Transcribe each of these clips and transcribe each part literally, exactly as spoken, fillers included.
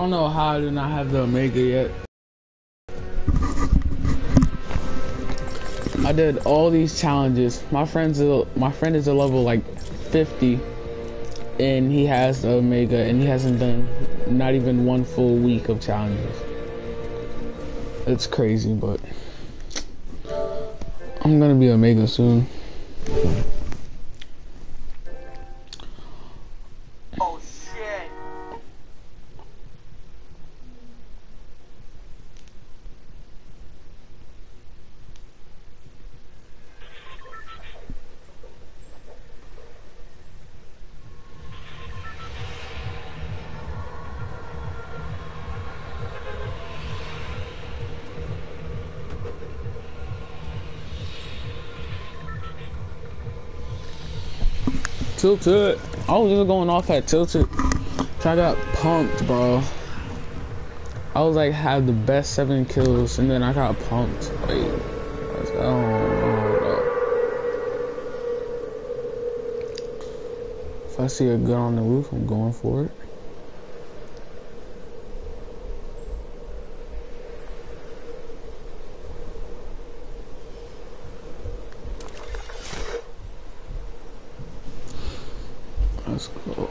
don't know how I do not have the Omega yet. I did all these challenges. My friend's a, my friend is a level like fifty, and he has the Omega, and he hasn't done not even one full week of challenges. It's crazy, but I'm gonna be Omega soon. Oh shit. Tilted. I was just going off at Tilted. I got pumped, bro. I was like, had the best seven kills, and then I got pumped. Like, I was like, oh, no. If I see a gun on the roof, I'm going for it. Let's go.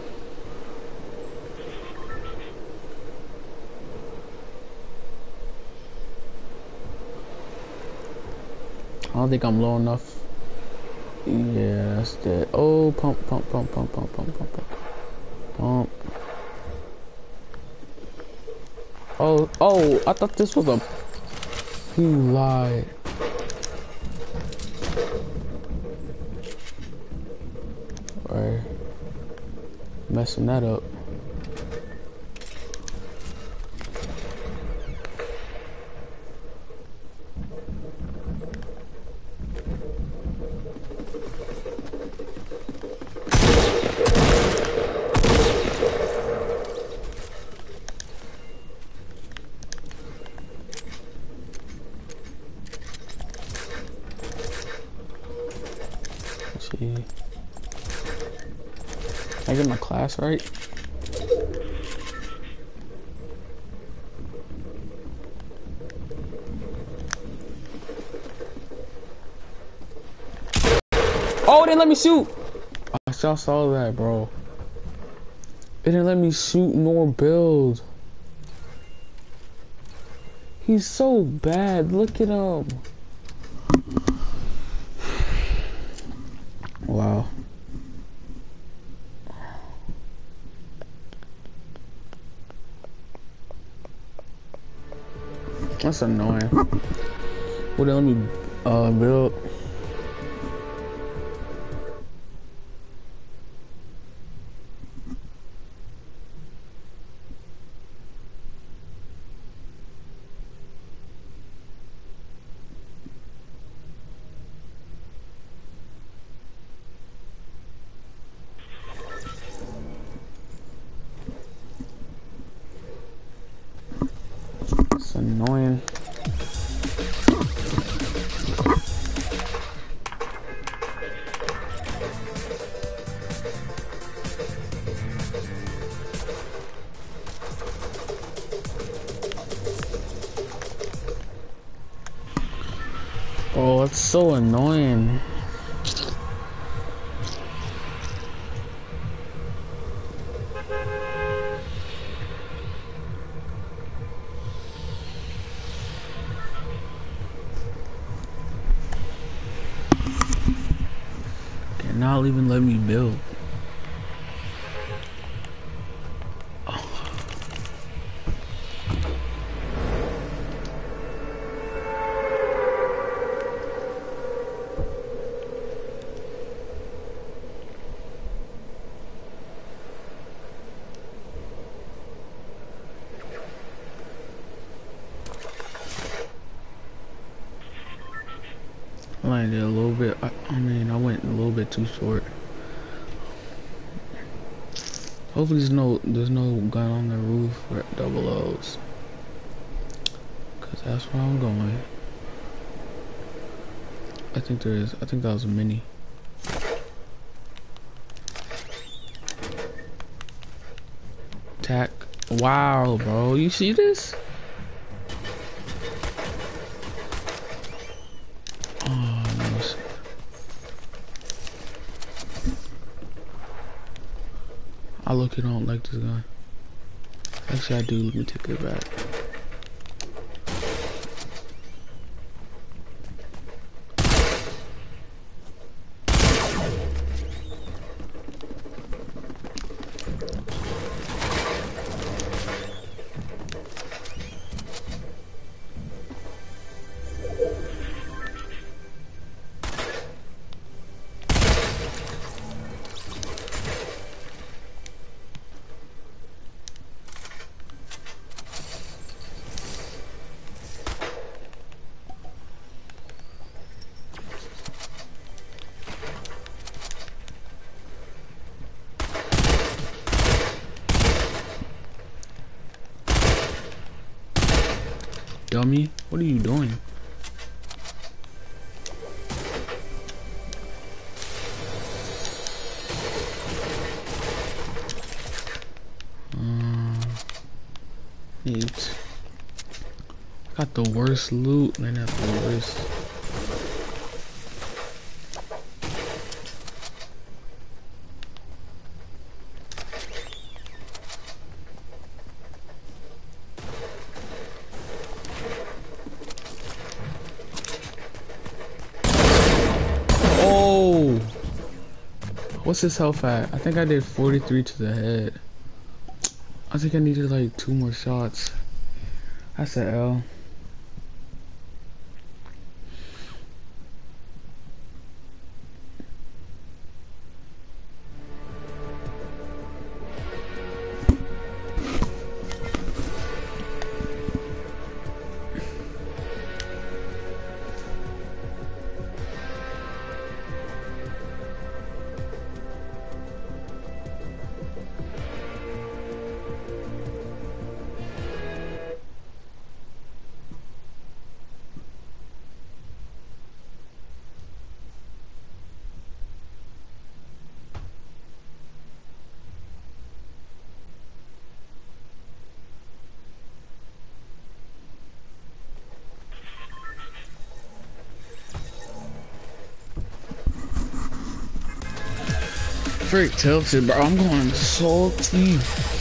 I don't think I'm low enough. Yeah, that's dead. Oh, pump, pump, pump, pump, pump, pump, pump, pump. Pump. Oh, oh, I thought this was a... He lied. Alright. Messing that up. Let's see. Can I get my class right? Oh, it didn't let me shoot. I just saw that, bro. It didn't let me shoot nor build. He's so bad. Look at him. Wow. That's annoying. Well, then let me uh, build. It's annoying. Oh, it's so annoying. They're not even letting me build. I landed a little bit. I, I mean, I went a little bit too short. Hopefully, there's no there's no gun on the roof for double O's, cause that's where I'm going. I think there is. I think that was a mini. Tac. Wow, bro. You see this? Oh, no. I look, you don't like this guy. Actually, I do. Let me take it back. Dummy, what are you doing? Um, eight. Got the worst loot, man. That's the worst. What's his health at? I think I did forty-three to the head. I think I needed like two more shots. That's an L. Frick tilted, bro. I'm going salty.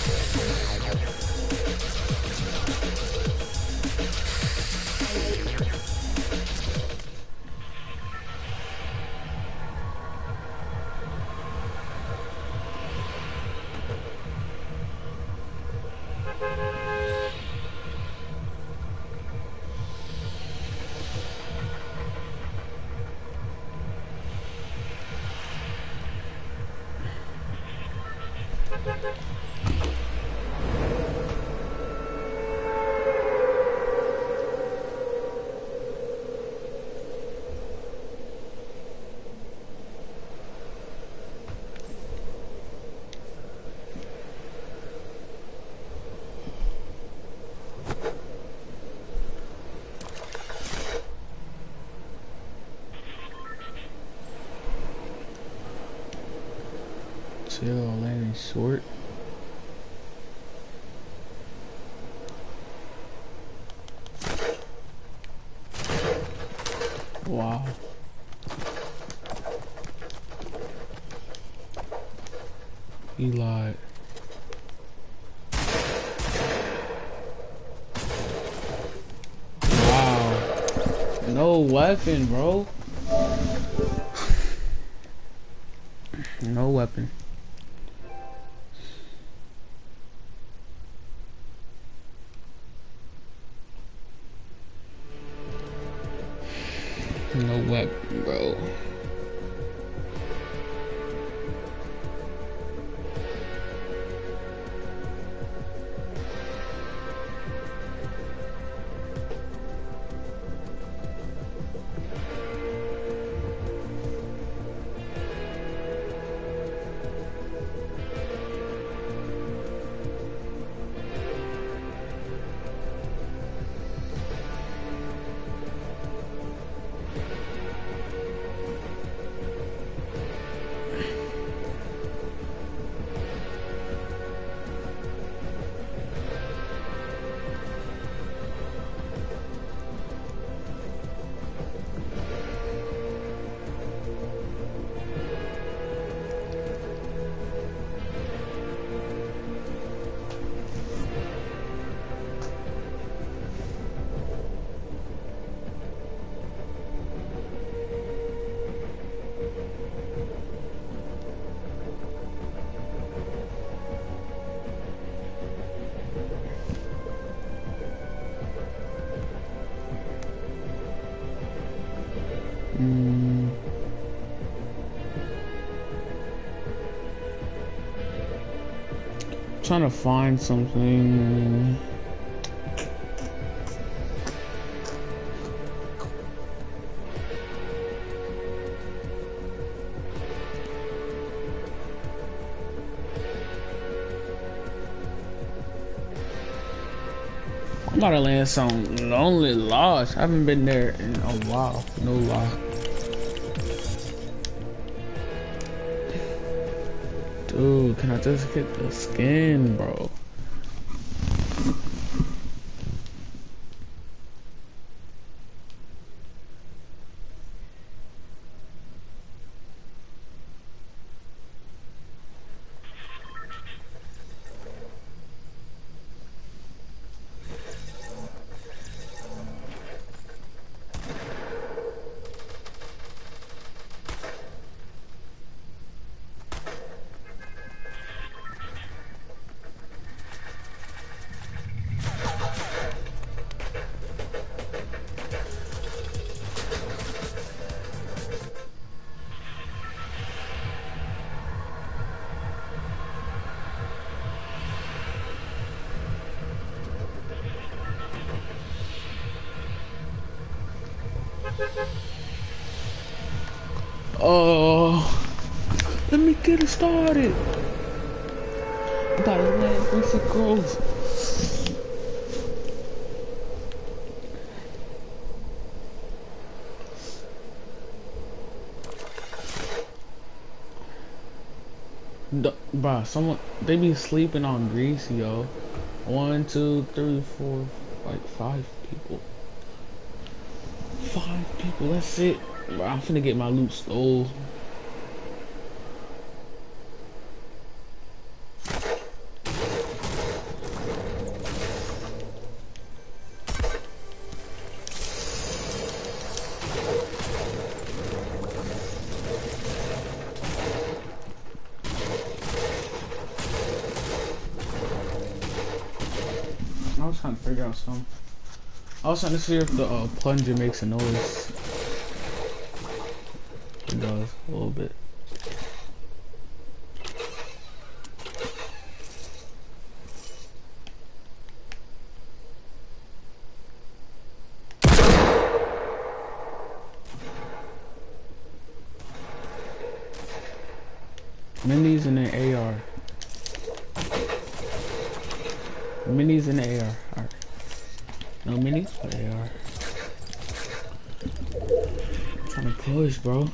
Chill, landing short. Wow. He lied. Wow. No weapon, bro. No weapon. No weapon, bro. trying to find something. I'm about to land some Lonely Lodge. I haven't been there in a while. No lie. Dude, can I just get the skin, bro? Oh, let me get it started. I gotta land Greasy Grove. Bruh, someone, they be sleeping on Greasy, yo. One, two, three, four, like five people. Five people, that's it. Bruh, I'm finna get my loot stole. I was trying to figure out something. I was trying to see if the uh, plunger makes a noise. It does, a little bit. Minis and an A R. Minis and A R. Alright. No minis, but A R. I'm trying to push, bro.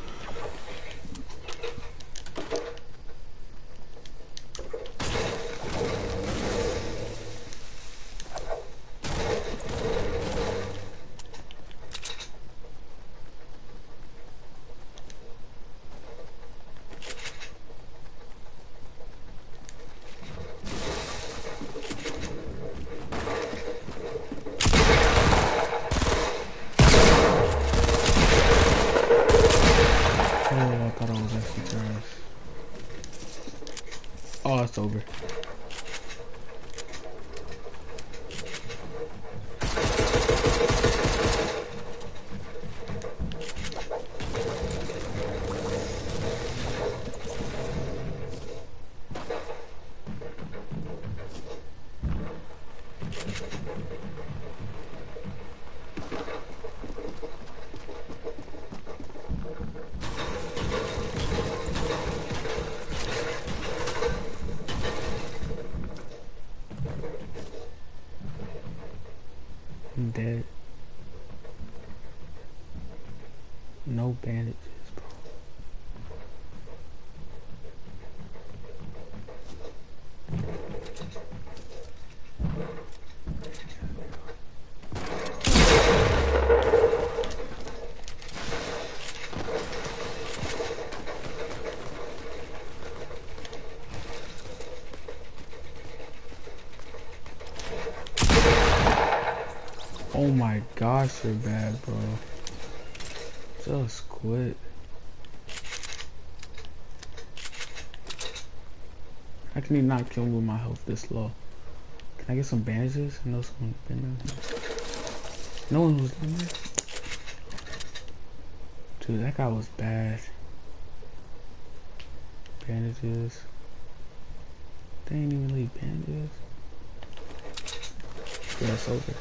Oh, it's over. I'm dead. No bandages, bro. Oh my gosh, you're bad, bro. Just quit. How can he not kill me with my health this low? Can I get some bandages? I know someone's been there. No one was in there. Dude, that guy was bad. Bandages. They ain't even leave bandages. Yeah, that's over.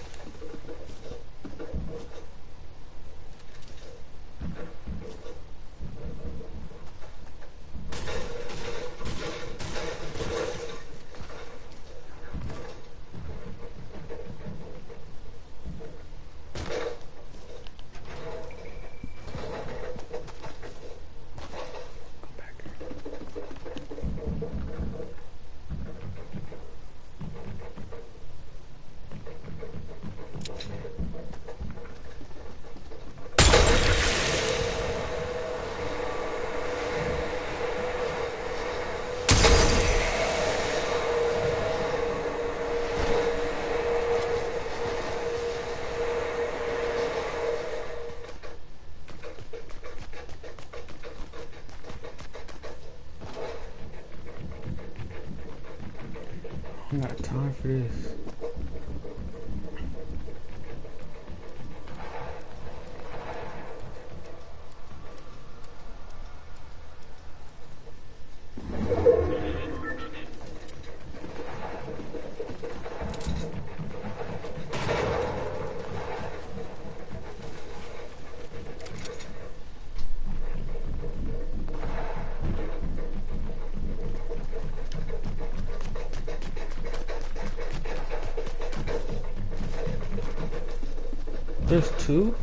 I don't got time for this. There's two?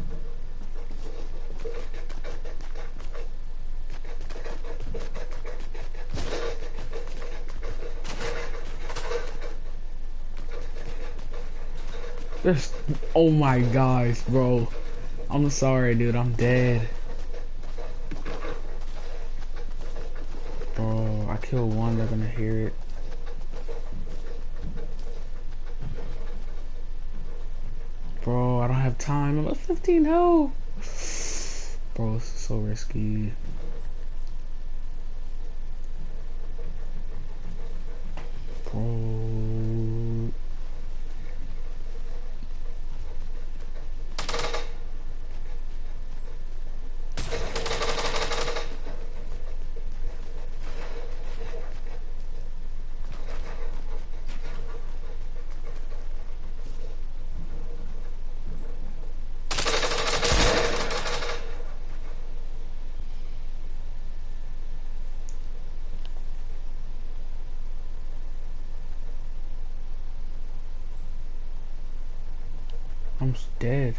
There's, oh my gosh, bro. I'm sorry, dude, I'm dead. Bro, I killed one, they're gonna hear it. Bro, I don't have time. I'm at fifteen health. Bro, this is so risky. Bro. I'm dead.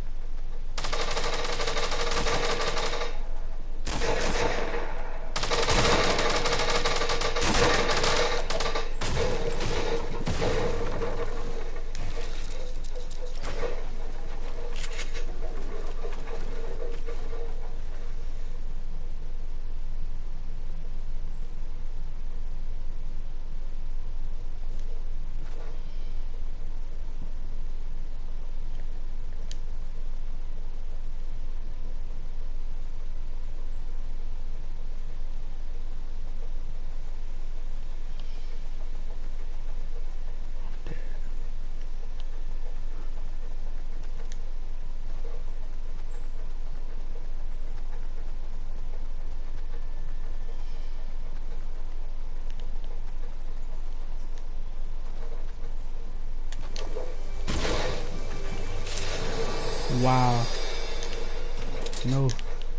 Wow. No.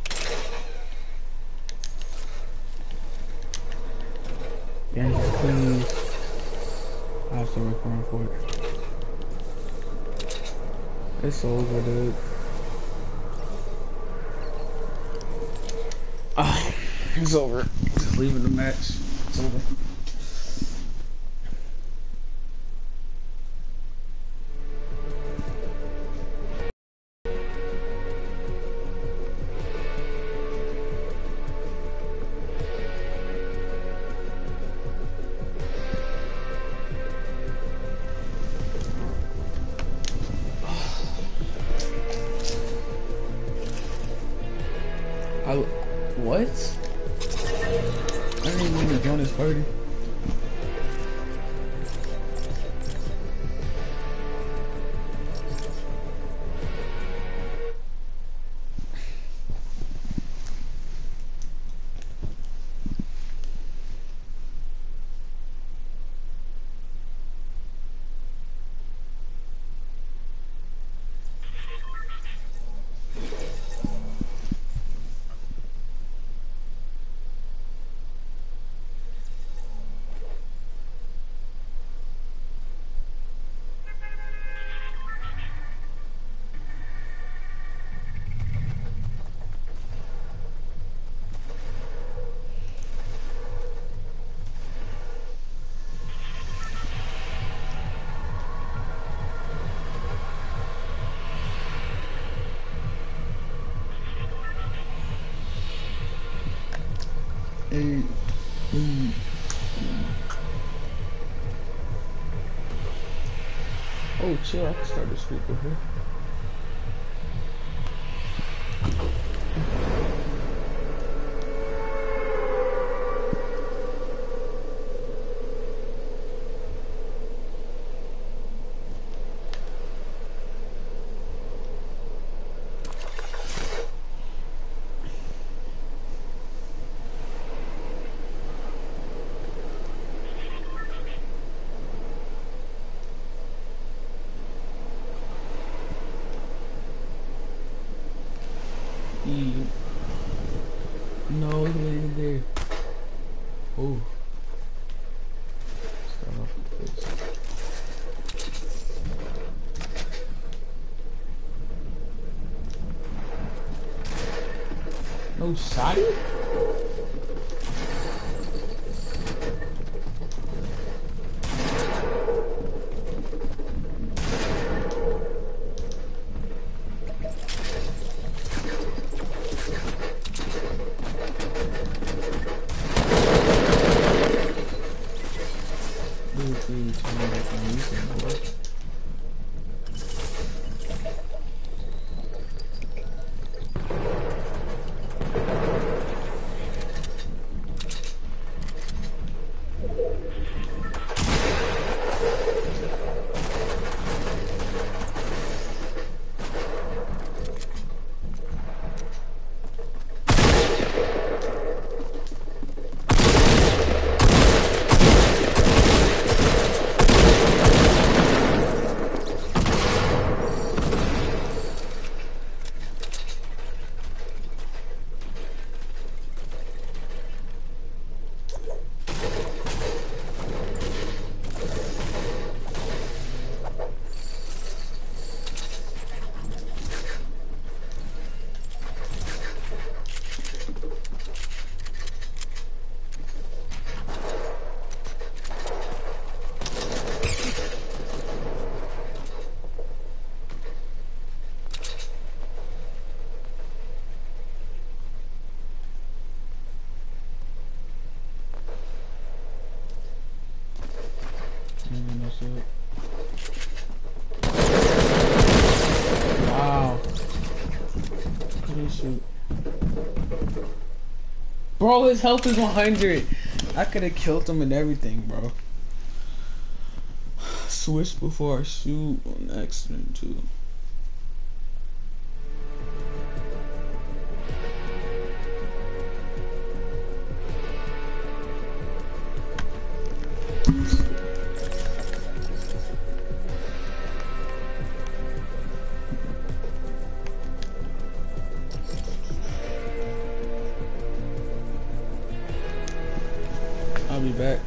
Bandages, please. I have to record for it. It's over, dude. Ah, it's over. Just leaving the match. It's over. I, what? I didn't even want to join this party. Hey, hey. Oh, chill. I can start the streak over here. He, no, he landed there. Oh. Start off with this. No shotty? Wow. Shoot. Bro, his health is one hundred. I could have killed him and everything, bro. Switch before I shoot on accident, too. I'll be back.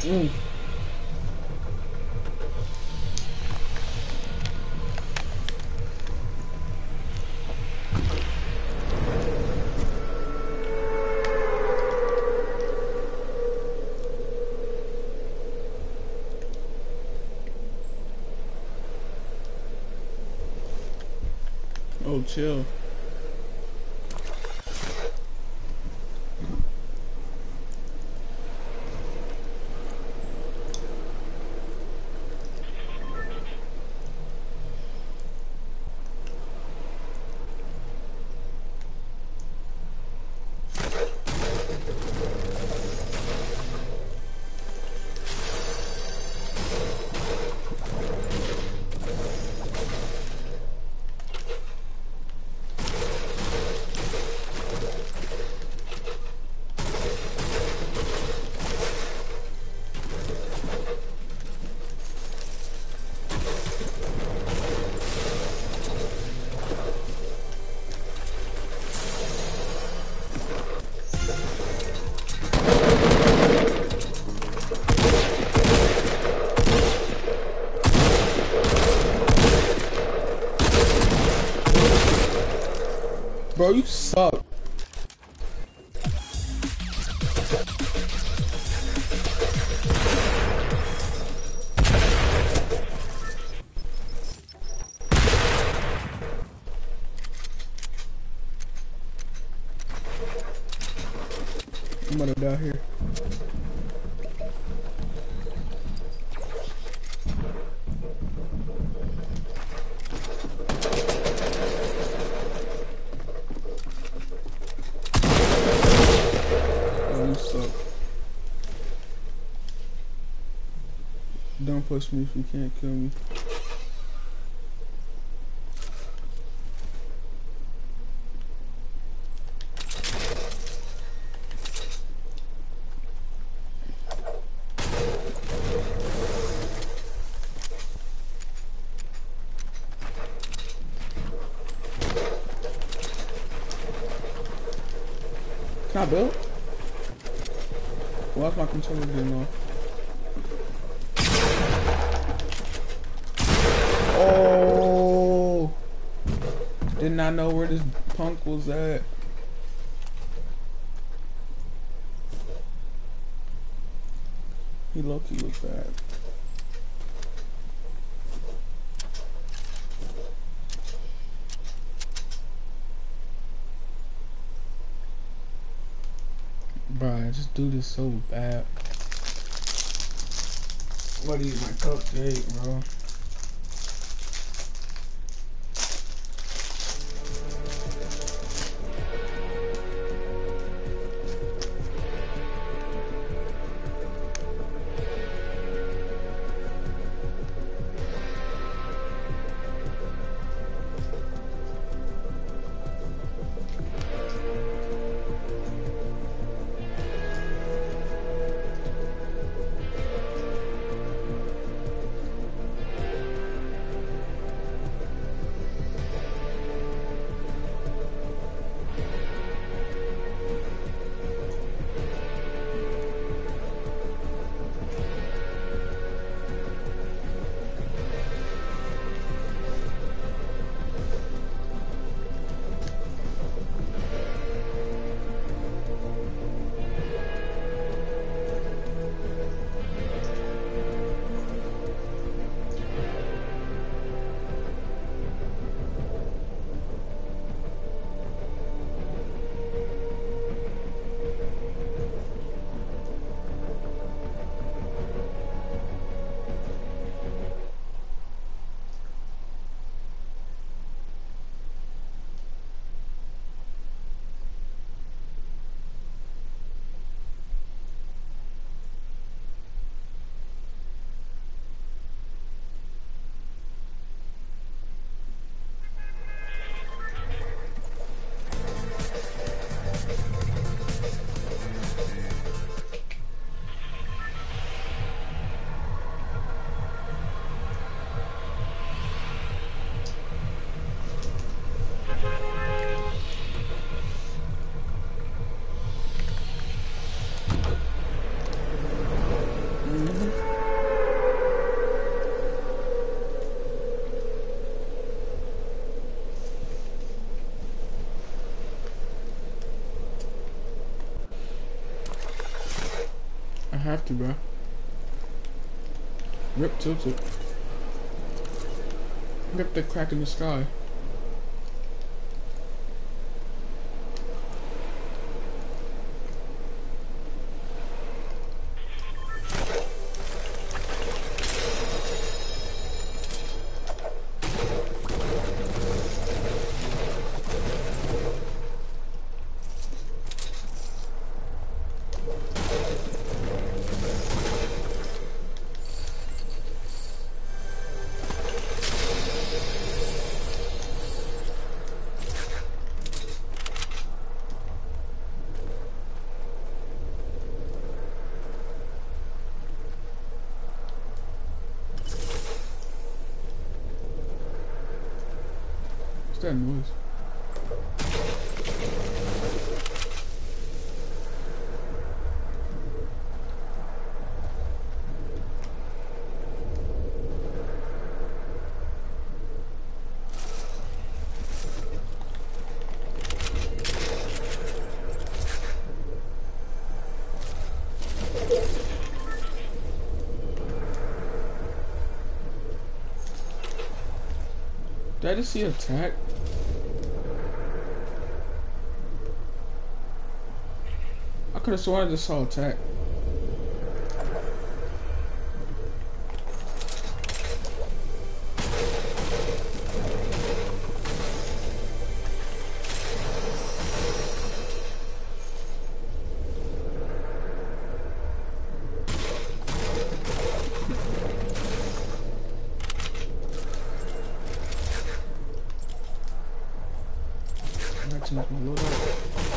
Mm. Oh, chill. Bro, you suck. I'm about to die here. Oh, you suck. Don't push me if you can't kill me. Can I build? Why's my controller getting off? Oh! Did not know where this punk was at. He low-key was bad. Bruh, I just do this so bad. What is my cupcake, bro? I have to, bro. Rip tilted. Rip the crack in the sky. What's that noise? Did I just see attack? I could have sworn I just saw attack. I got too much more load up.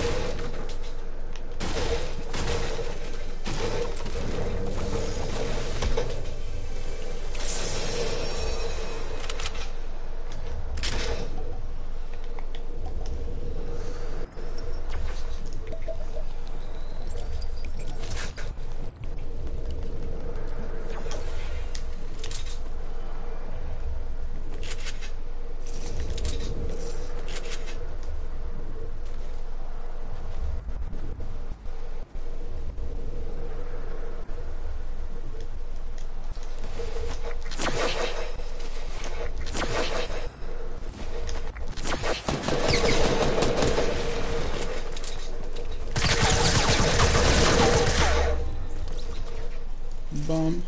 Bum.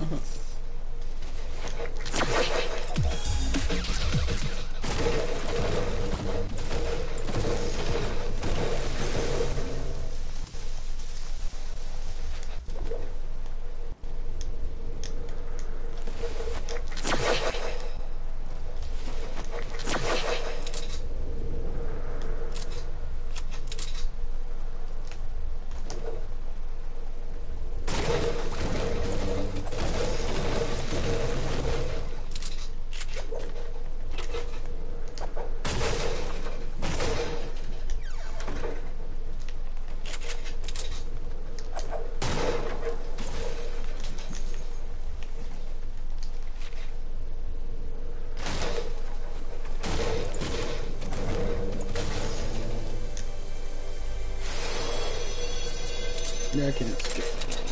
Yeah, I can't skip.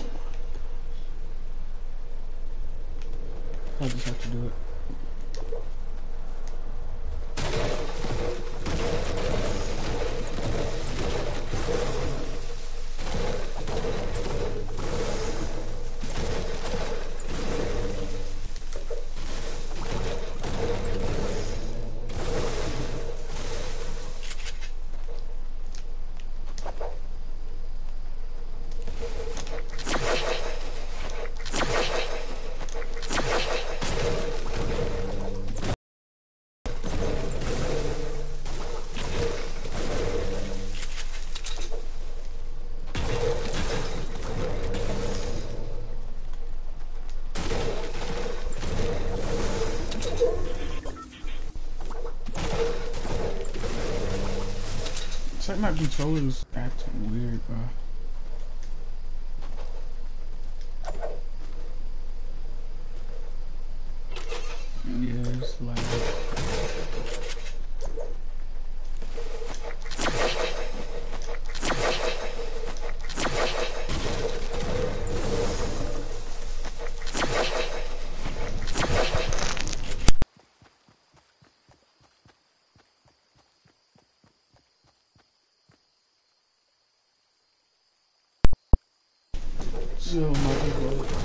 I'll just have to do it. It's like my controller's acting weird, bro. Yeah, it's like... Yo, my God.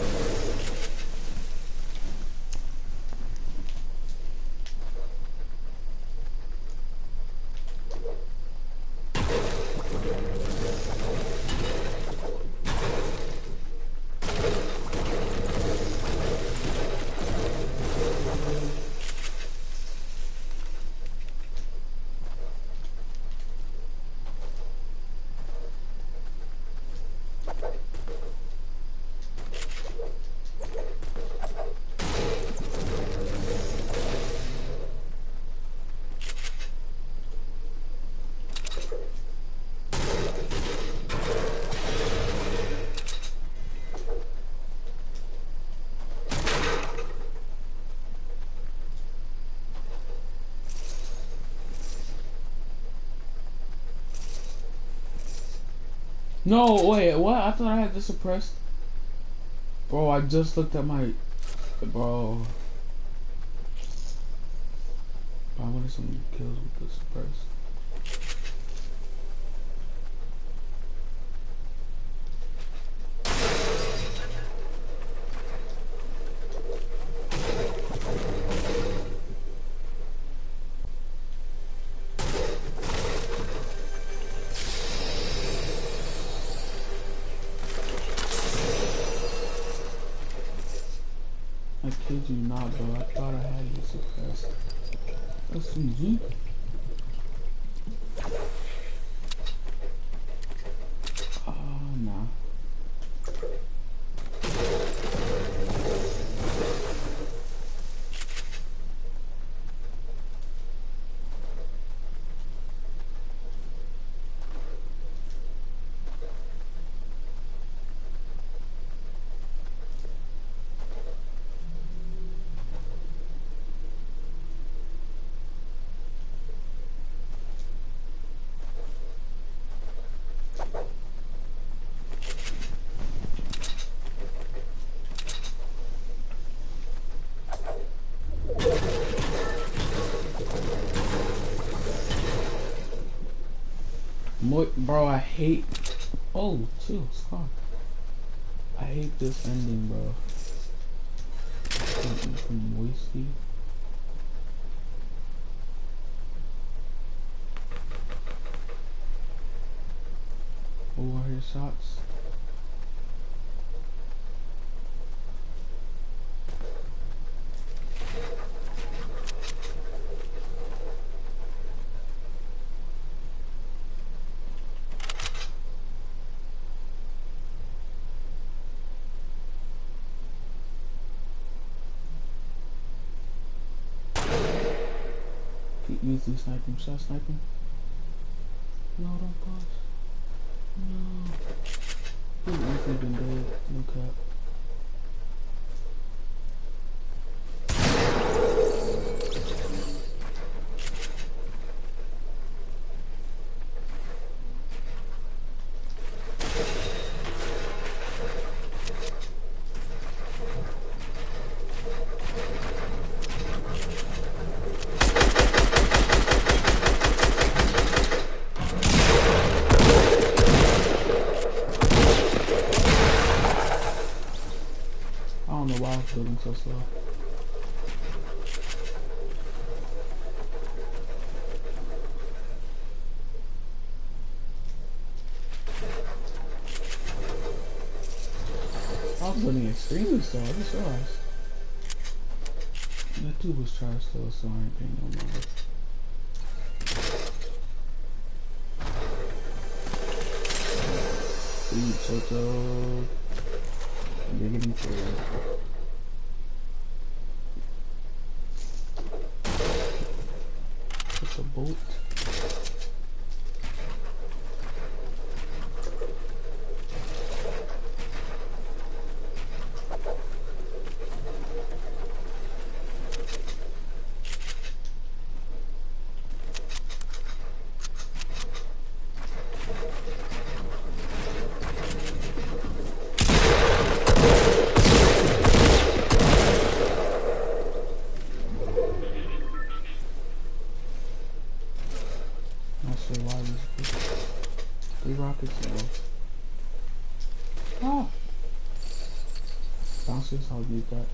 No, wait, what? I thought I had this suppressed. Bro, I just looked at my... Bro. I wanted some kills with the suppressed. I kid you not, bro. I thought I had you suppressed. That's some G. Oh, nah. Mo bro, I hate. Oh, chill, stop. I hate this ending, bro. From Moisty. Oh, I hear shots. Easily snipe him. Should I snipe him? No, don't pause. No. He's actually been dead. No cap. I don't know why I was building so slow. I was building extremely slow, I just realized. That dude was trash though, so I ain't paying no mind. Eat Soto. You're getting through. Put the bolt. downstairs. I'll need that.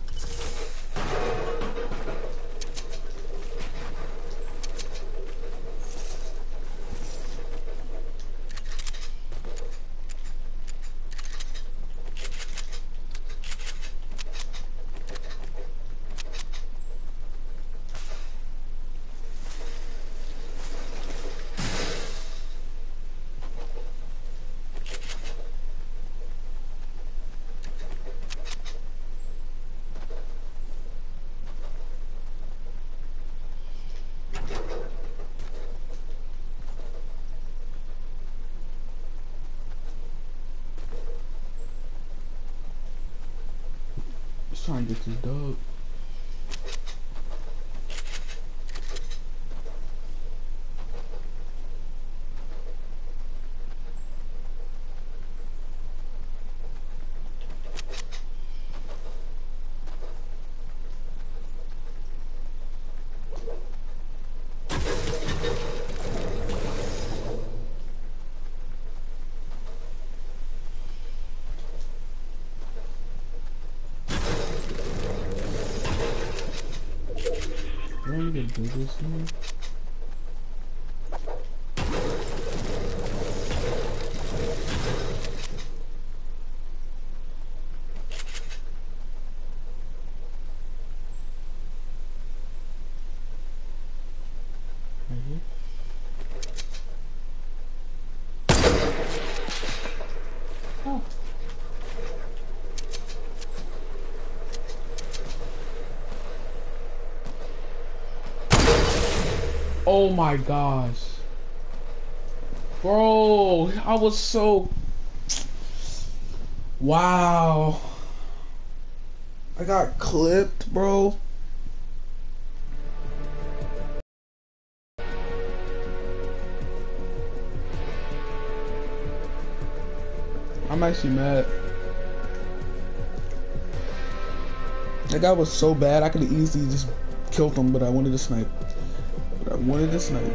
Trying to get this dog. I need to do this here. Right here. Oh. Oh my gosh. Bro, I was so... Wow. I got clipped, bro. I'm actually mad. That guy was so bad, I could have easily just killed him, but I wanted to snipe. But I wanted to snipe.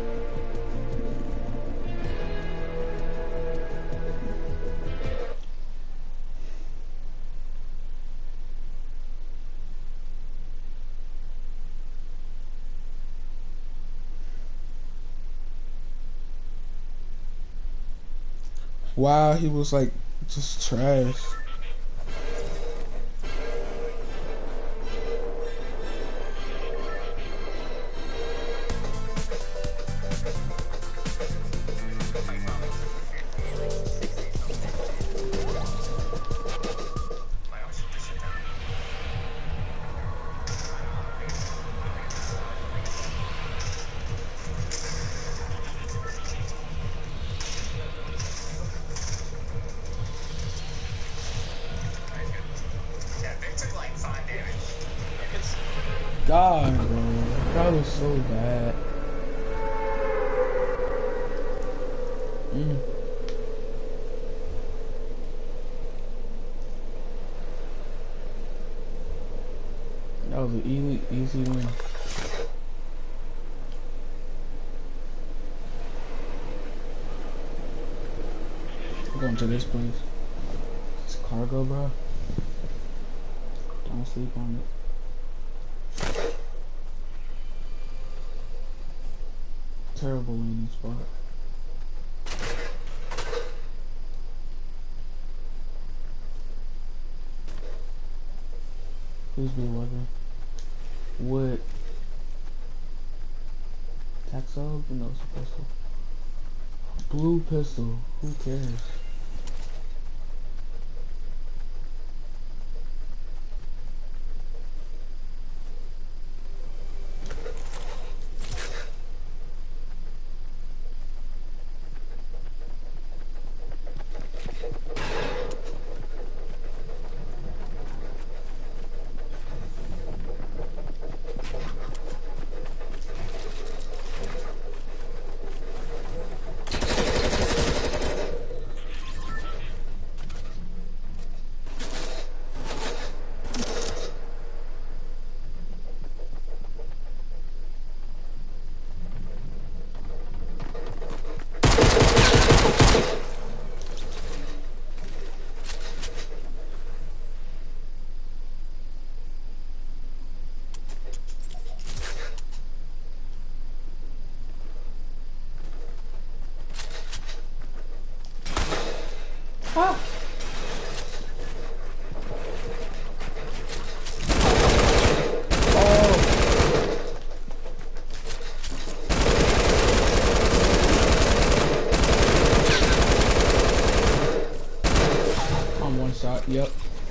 Wow, he was like just trash. God, bro, that was so bad. Mm. That was an easy, easy win. I'm going to this place. It's cargo, bro. Don't sleep on it. Terrible landing spot. Please be weather. Wood. Taxo? No, it's a pistol. Blue pistol. Who cares? Ah. I'm one shot, yep.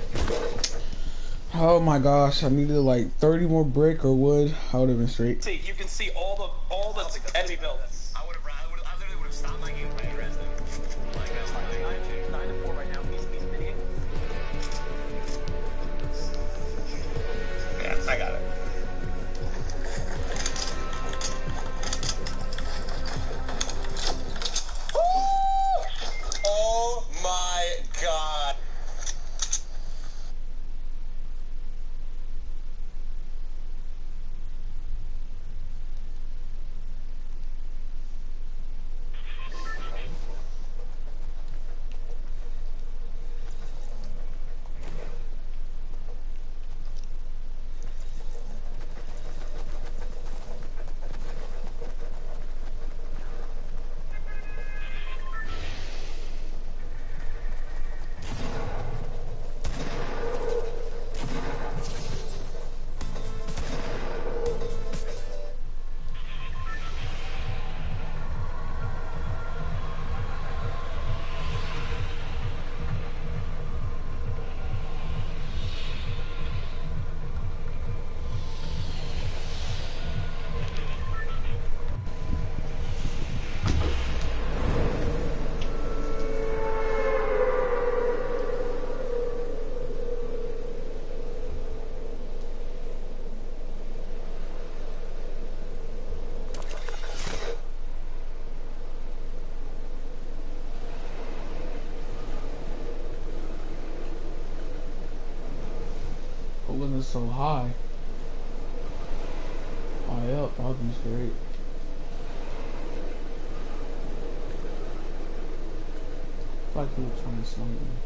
Oh my gosh, I needed like thirty more brick or wood. I would have been straight. See, you can see all the all the enemy builds. I would have, I would, I literally would have stopped my game playing Resident. Like that's Like, like, nine to nine to four right now. He's he's mitigating. yeah, I got it. Oh my god. Poland is so high. High up, that'll be straight. I feel like he was trying to snipe me.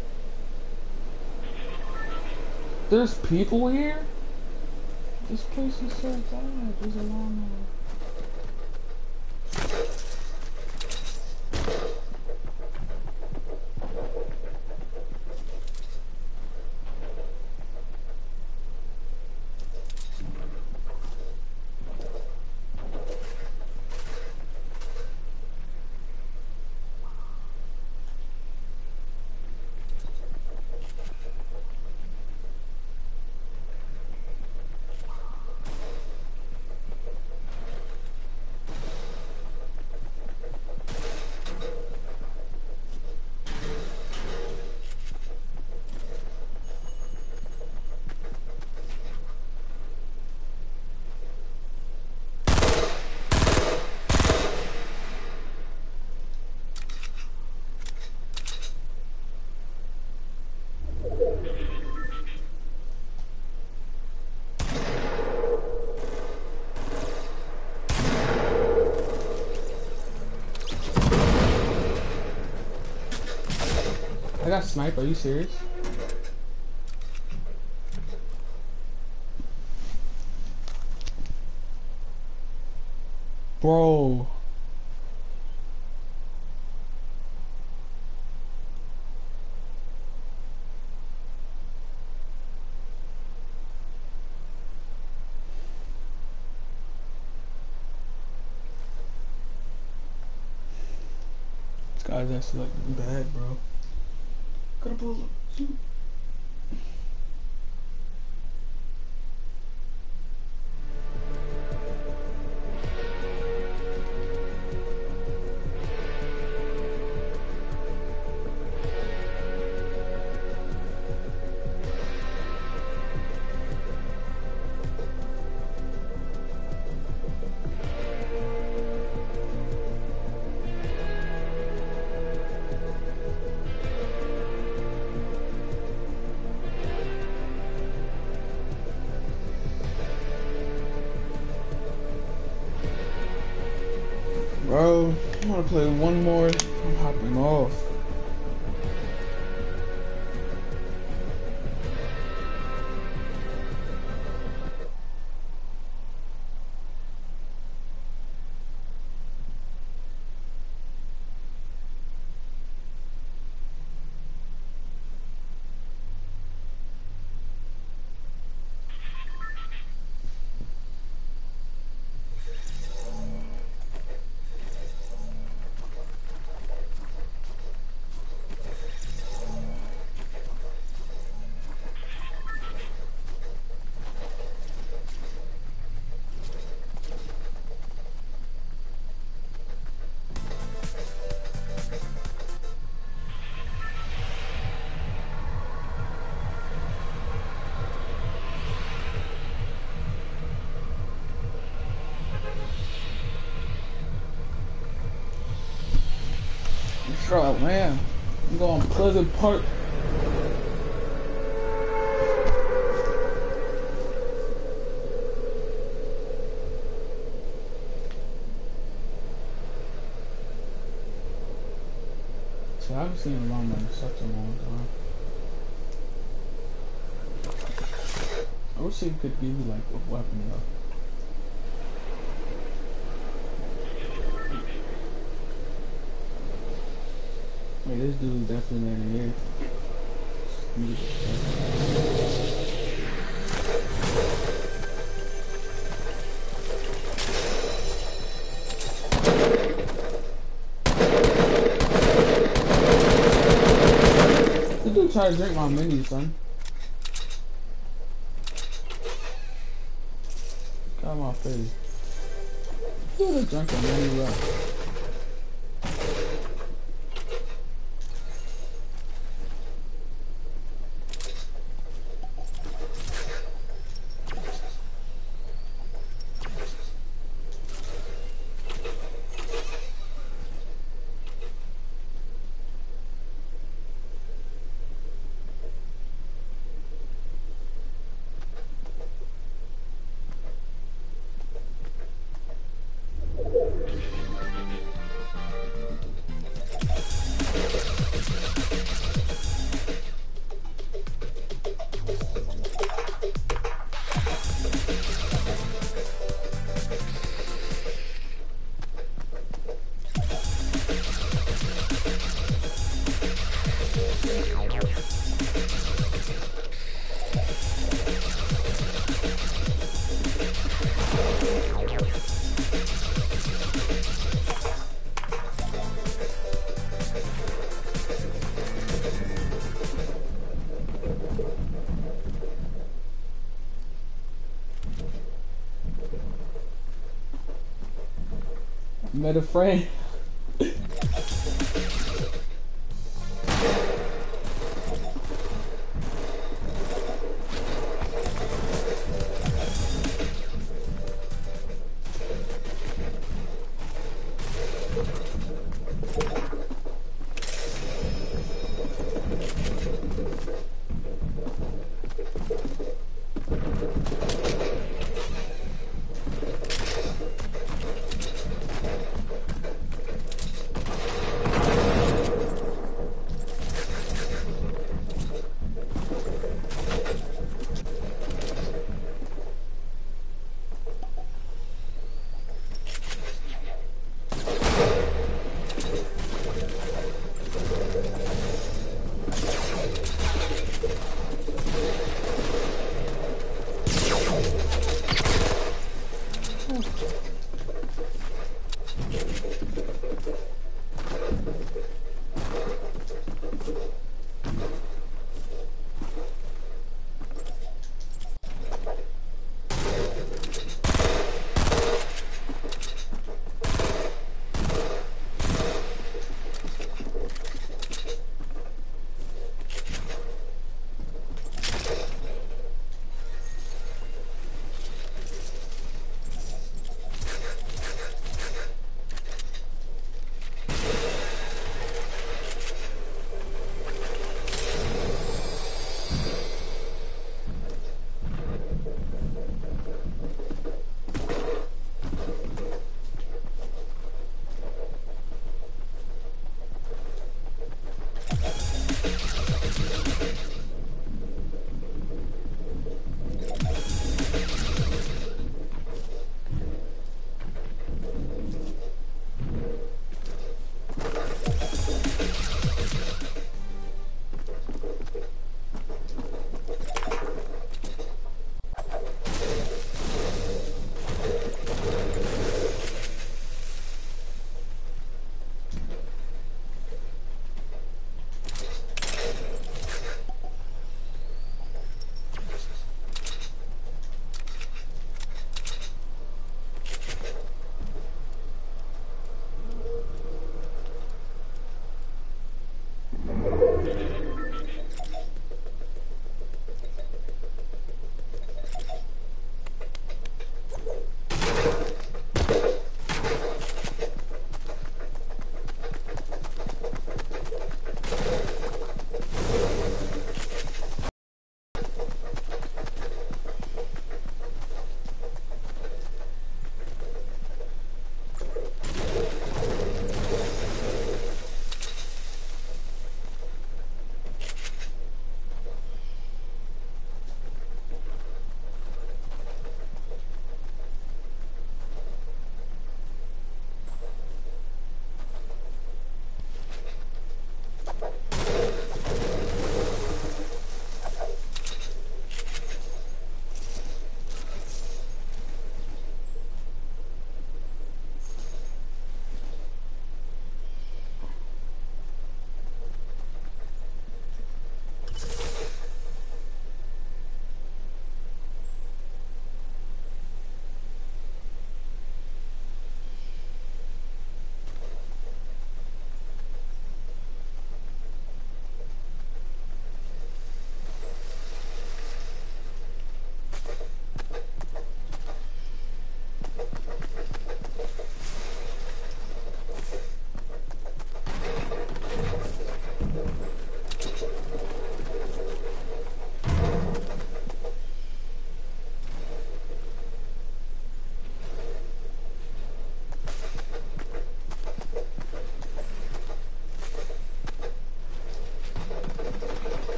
There's people here? This place is so bad. There's a lawnmower. I got sniped, are you serious? Bro. This guy's actually like bad, bro. Gotta pull up. Shoot. Bro, I'm gonna play one more. I'm hopping off. Oh man, I'm going Pleasant Park. So I haven't seen a llama in such a long time. I wish it could give you like a weapon though. Wait, this dude's definitely in here. This dude tried to drink my mini, son. Got my face. Who would have drunk a mini rock? Met a friend.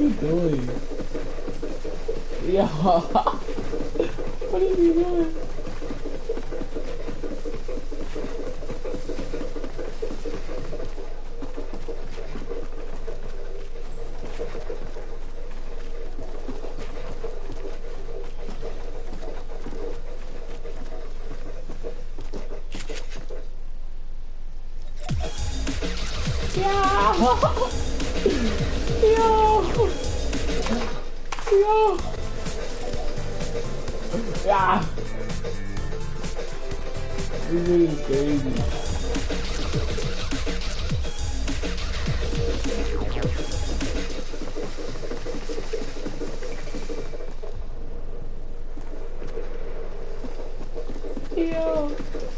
he doing? Yo, what is he doing? Yo! Yo! Yeah! This dude is crazy. Yo!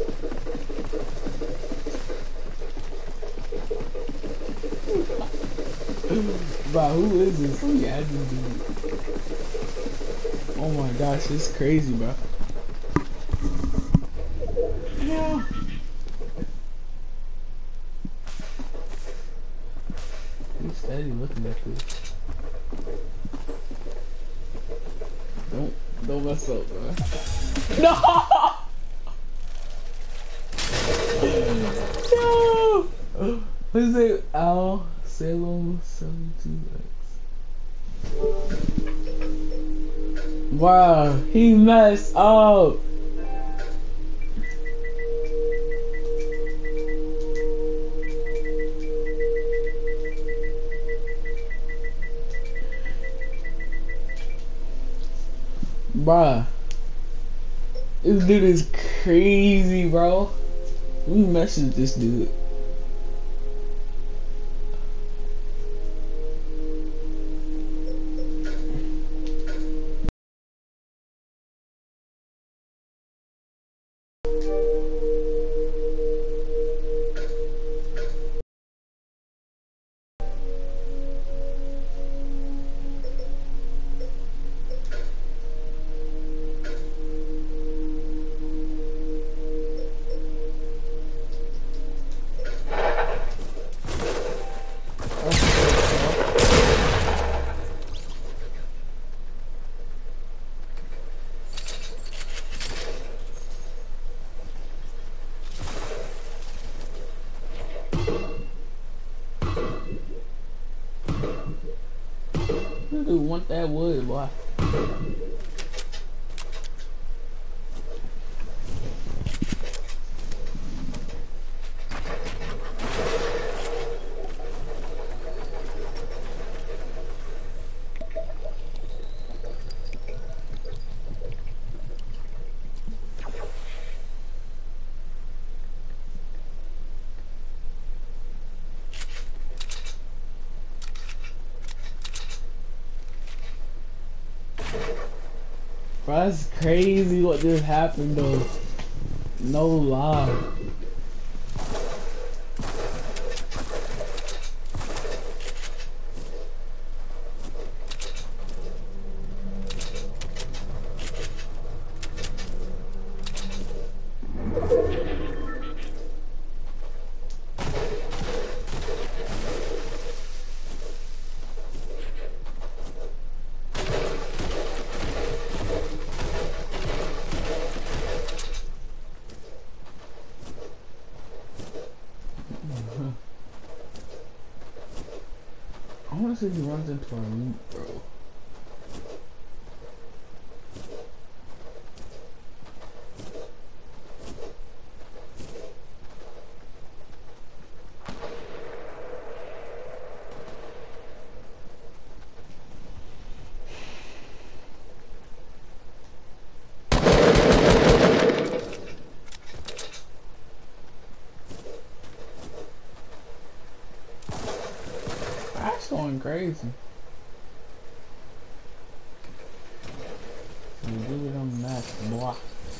Bro, who is this? Who yeah, this dude? Oh my gosh, it's crazy, bro. Yeah. He's steady looking at this. Don't, don't mess up, bro. No! No! What's his name? Al Salem seventy-two X. Wow, he messed up. Bruh, this dude is crazy, bro. We messaged this dude. Dude, want that wood, boy. Bro, that's crazy what just happened though. No lie. I wanna see if he runs into our loot, bro. That's going crazy. So we do it on that block.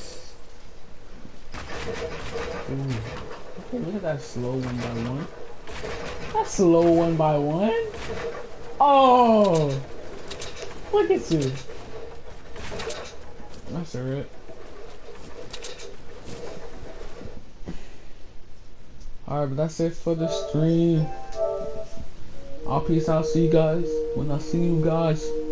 Ooh. Okay, look at that slow one by one. That slow one by one. Oh, look at you. That's a rip. Alright, but that's it for the stream. I'll peace out. See you guys when I see you guys.